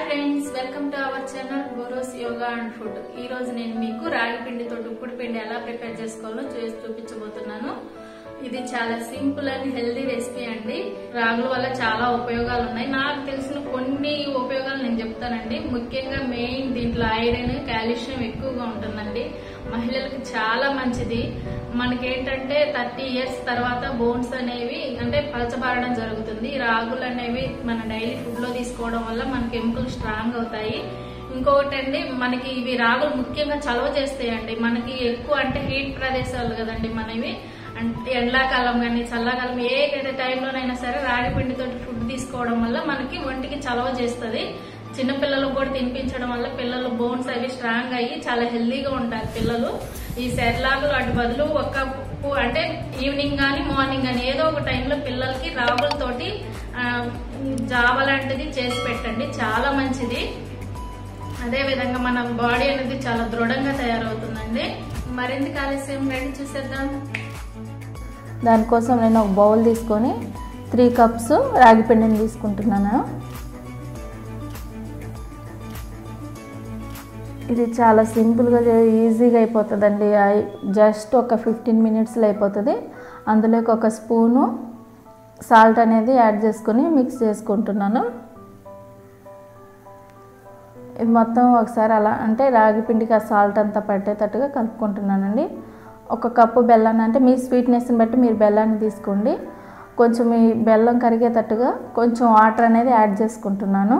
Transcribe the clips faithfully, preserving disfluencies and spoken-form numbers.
Friends, welcome to our channel Guru's yoga and food. ఈ రోజు నేను మీకు రాగి పిండితో ఉప్పుడు పిండి ఎలా ప్రిపేర్ చేసుకోవాలో చేసి చూపించబోతున్నాను. ఇది చాలా సింపుల్ అండ్ హెల్దీ రెసిపీ అండి. రాగుల వల్ల చాలా ఉపయోగాలు ఉన్నాయి. నాకు తెలిసిన కొన్ని ఉపయోగాలు నేను చెప్తానండి. ముఖ్యంగా మెయిన్ దీంట్లో ఐరన్, కాల్షియం ఎక్కువగా ఉంటుందండి. మహిళలకు చాలా మంచిది. మనకేంటంటే థర్టీ ఇయర్స్ తర్వాత బోన్స్ అనేవి అంటే పలచబారడం జరుగుతుంది. రాగులు అనేవి మన డైలీ ఫుడ్ లో తీసుకోవడం వల్ల మనకి ఎముకలు స్ట్రాంగ్ అవుతాయి. ఇంకొకటి అండి, మనకి ఇవి రాగులు ముఖ్యంగా చలవ చేస్తాయండి. మనకి ఎక్కువ అంటే హీట్ ప్రదేశాలు కదండి మనవి, అంటే ఎండాకాలం కానీ చల్లకాలం ఏ టైంలోనైనా సరే రాగి పిండితో ఫుడ్ తీసుకోవడం వల్ల మనకి ఒంటికి చలవ చేస్తుంది. చిన్నపిల్లలకు కూడా తినిపించడం వల్ల పిల్లలు బోన్స్ అవి స్ట్రాంగ్ అయ్యి చాలా హెల్దీగా ఉంటారు పిల్లలు. ఈ సెర్లాకులు వాటి బదులు ఒక అంటే ఈవినింగ్ కానీ మార్నింగ్ కానీ ఏదో ఒక టైంలో పిల్లలకి రాగులతోటి జావ లాంటిది చేసి పెట్టండి, చాలా మంచిది. అదే విధంగా మన బాడీ అనేది చాలా దృఢంగా తయారవుతుందండి. మరింత ఆలస్యం రెడీ చూసేద్దాం. దానికోసం నేను ఒక బౌల్ తీసుకొని త్రీ కప్స్ రాగి పిండిని తీసుకుంటున్నాను. ఇది చాలా సింపుల్గా ఈజీగా అయిపోతుందండి. జస్ట్ ఒక ఫిఫ్టీన్ మినిట్స్లో అయిపోతుంది. అందులోకి ఒక స్పూను సాల్ట్ అనేది యాడ్ చేసుకొని మిక్స్ చేసుకుంటున్నాను. ఇది మొత్తం ఒకసారి అలా అంటే రాగి పిండికి ఆ సాల్ట్ అంతా పట్టేటట్టుగా కలుపుకుంటున్నానండి. ఒక కప్పు బెల్లాన్ని అంటే మీ స్వీట్నెస్ని బట్టి మీరు బెల్లాన్ని తీసుకోండి. కొంచెం ఈ బెల్లం కరిగేటట్టుగా కొంచెం వాటర్ అనేది యాడ్ చేసుకుంటున్నాను.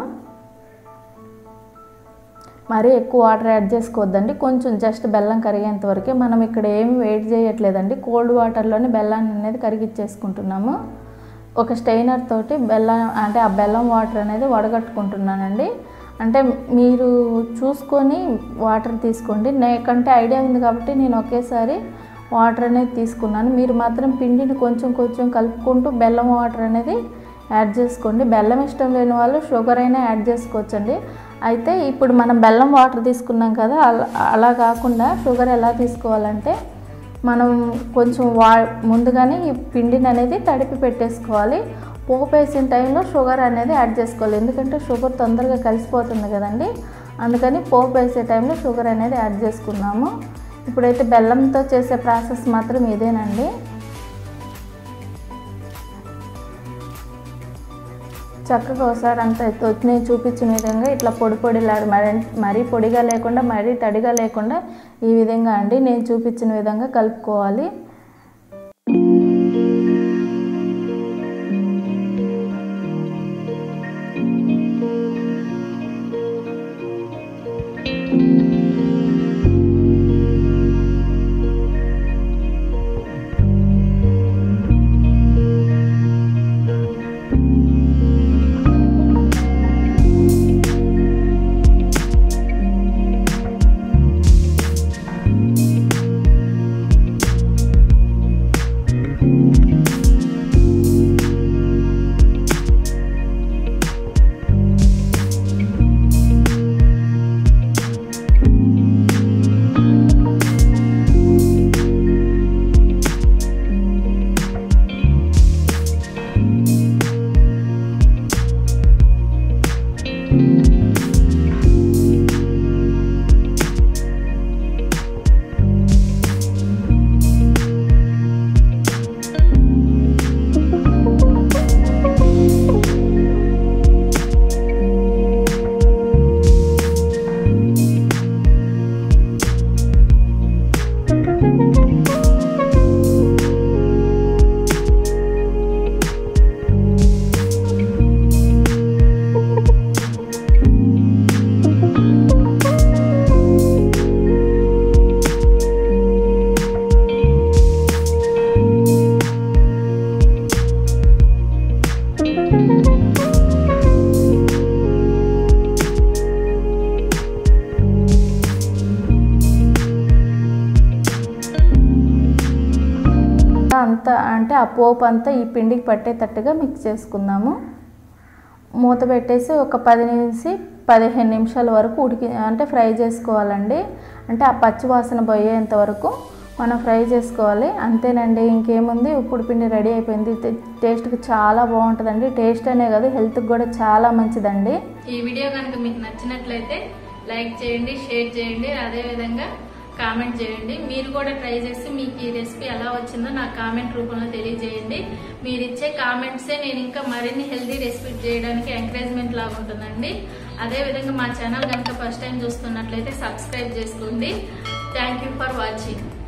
మరీ ఎక్కువ వాటర్ యాడ్ చేసుకోవద్దండి, కొంచెం జస్ట్ బెల్లం కరిగేంత వరకే. మనం ఇక్కడ ఏమి వేడి చేయట్లేదండి, కోల్డ్ వాటర్లోనే బెల్లాన్ని అనేది కరిగిచ్చేసుకుంటున్నాము. ఒక స్టెయినర్ తోటి బెల్లం అంటే ఆ బెల్లం వాటర్ అనేది వడగట్టుకుంటున్నానండి. అంటే మీరు చూసుకొని వాటర్ తీసుకోండి. నాకంటే ఐడియా ఉంది కాబట్టి నేను ఒకేసారి వాటర్ అనేది తీసుకున్నాను. మీరు మాత్రం పిండిని కొంచెం కొంచెం కలుపుకుంటూ బెల్లం వాటర్ అనేది యాడ్ చేసుకోండి. బెల్లం ఇష్టం లేని వాళ్ళు షుగర్ అయినా యాడ్ చేసుకోవచ్చండి. అయితే ఇప్పుడు మనం బెల్లం వాటర్ తీసుకున్నాం కదా, అలా అలా కాకుండా షుగర్ ఎలా తీసుకోవాలంటే మనం కొంచెం వా ముందుగానే ఈ పిండిని అనేది తడిపి పెట్టేసుకోవాలి. పోపు వేసిన టైంలో షుగర్ అనేది యాడ్ చేసుకోవాలి, ఎందుకంటే షుగర్ తొందరగా కలిసిపోతుంది కదండి. అందుకని పోపు వేసే టైంలో షుగర్ అనేది యాడ్ చేసుకున్నాము. ఇప్పుడైతే బెల్లంతో చేసే ప్రాసెస్ మాత్రం ఇదేనండి. చక్కగా ఒకసారి అంత నేను చూపించిన విధంగా ఇట్లా పొడి పొడిలాడు, మరి మరీ పొడిగా లేకుండా మరీ తడిగా లేకుండా ఈ విధంగా అండి నేను చూపించిన విధంగా కలుపుకోవాలి. అంతా అంటే ఆ పోపు అంతా ఈ పిండికి పట్టేటట్టుగా మిక్స్ చేసుకుందాము. మూత పెట్టేసి ఒక పది నుంచి పదిహేను నిమిషాల వరకు ఉడికి అంటే ఫ్రై చేసుకోవాలండి. అంటే ఆ పచ్చి వాసన పోయేంత వరకు మనం ఫ్రై చేసుకోవాలి. అంతేనండి, ఇంకేముంది. ఉప్పుడు పిండి రెడీ అయిపోయింది. టేస్ట్కి చాలా బాగుంటుందండి. టేస్ట్ అనే కాదు, హెల్త్కి కూడా చాలా మంచిదండి. ఈ వీడియో కనుక మీకు నచ్చినట్లయితే లైక్ చేయండి, షేర్ చేయండి, అదేవిధంగా కామెంట్ చేయండి. మీరు కూడా ట్రై చేసి మీకు ఈ రెసిపీ ఎలా వచ్చిందో నాకు కామెంట్ రూపంలో తెలియజేయండి. మీరు ఇచ్చే కామెంట్సే నేను ఇంకా మరిన్ని హెల్తీ రెసిపీ చేయడానికి ఎంకరేజ్మెంట్ లాగా ఉంటుందండి. అదేవిధంగా మా ఛానల్ కనుక ఫస్ట్ టైం చూస్తున్నట్లయితే సబ్స్క్రైబ్ చేసుకోండి. Thank you for watching.